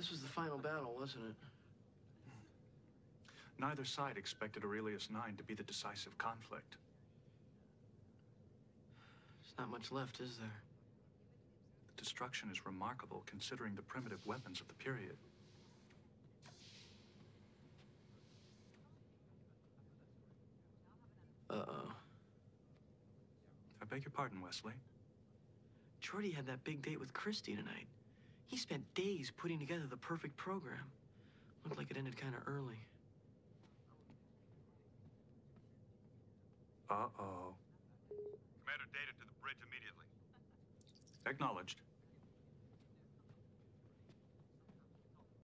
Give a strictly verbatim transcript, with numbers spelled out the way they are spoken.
This was the final battle, wasn't it? Neither side expected Aurelius nine to be the decisive conflict. There's not much left, is there? The destruction is remarkable considering the primitive weapons of the period. Uh-oh. I beg your pardon, Wesley. Jordy had that big date with Christy tonight. He spent days putting together the perfect program. Looked like it ended kind of early. Uh-oh. Commander, data to the bridge immediately. Acknowledged.